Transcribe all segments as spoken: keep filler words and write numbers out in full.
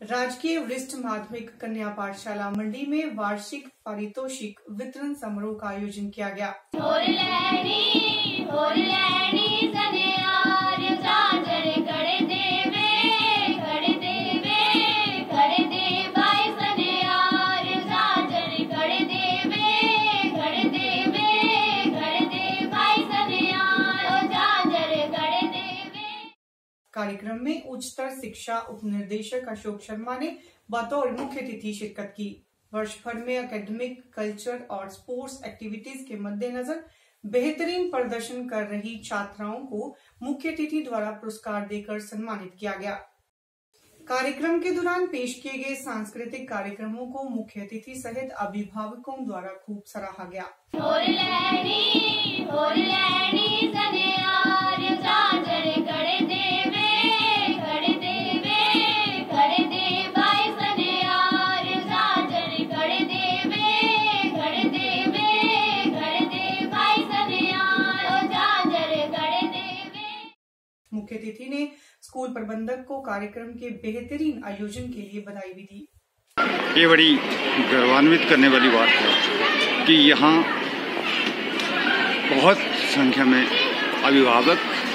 राजकीय वरिष्ठ माध्यमिक कन्या पाठशाला मंडी में वार्षिक पारितोषिक वितरण समारोह का आयोजन किया गया। कार्यक्रम में उच्चतर शिक्षा उपनिदेशक अशोक शर्मा ने बतौर मुख्य अतिथि शिरकत की। वर्ष भर में एकेडमिक, कल्चर और स्पोर्ट्स एक्टिविटीज के मद्देनजर बेहतरीन प्रदर्शन कर रही छात्राओं को मुख्य अतिथि द्वारा पुरस्कार देकर सम्मानित किया गया। कार्यक्रम के दौरान पेश किए गए सांस्कृतिक कार्यक्रमों को मुख्य अतिथि सहित अभिभावकों द्वारा खूब सराहा गया। मुख्य अतिथि ने स्कूल प्रबंधक को कार्यक्रम के बेहतरीन आयोजन के लिए बधाई भी दी। ये बड़ी गौरवान्वित करने वाली बात है कि यहाँ बहुत संख्या में अभिभावक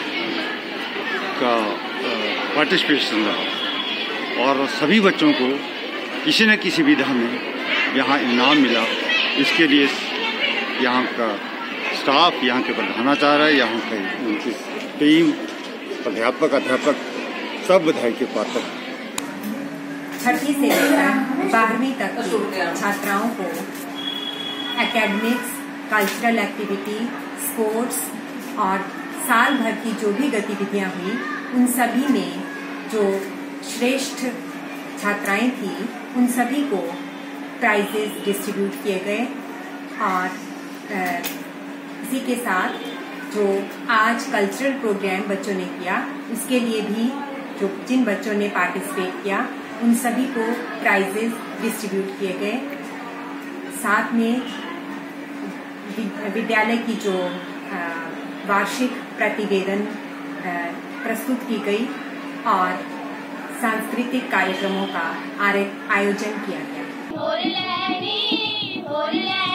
का पार्टिसिपेशन रहा और सभी बच्चों को किसी न किसी विधा में यहाँ इनाम मिला। इसके लिए यहाँ का स्टाफ, यहाँ के प्रधानाचार्य, यहाँ के उनकी टीम, अध्यापक अध्यापक सब बधाई के पात्र हैं। छठी से लेकर बारहवीं तक छात्राओं को एकेडमिक्स, कल्चरल एक्टिविटी, स्पोर्ट्स और साल भर की जो भी गतिविधियां हुई उन सभी में जो श्रेष्ठ छात्राएं थी उन सभी को प्राइजेस डिस्ट्रीब्यूट किए गए। और इसी के साथ जो आज कल्चरल प्रोग्राम बच्चों ने किया उसके लिए भी जो जिन बच्चों ने पार्टिसिपेट किया उन सभी को प्राइजेस डिस्ट्रीब्यूट किए गए। साथ में विद्यालय की जो वार्षिक प्रतिवेदन प्रस्तुत की गई और सांस्कृतिक कार्यक्रमों का आयोजन किया गया।